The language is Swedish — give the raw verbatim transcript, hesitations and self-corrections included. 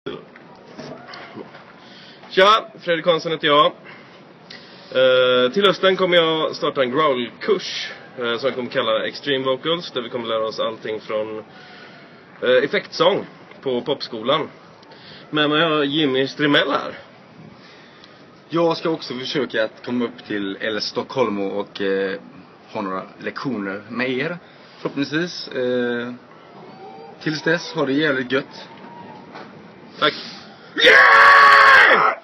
Tja, Fredrik Hansson heter jag. Uh, till hösten kommer jag starta en growl-kurs uh, som jag kommer kalla Extreme Vocals, där vi kommer lära oss allting från uh, effektsång på popskolan. Men jag har Jimmy Strimell här. Jag ska också försöka att komma upp till El Stockholm och eh, ha några lektioner med er, förhoppningsvis. Eh, tills dess, ha det jävligt gött. Tack. Yeah!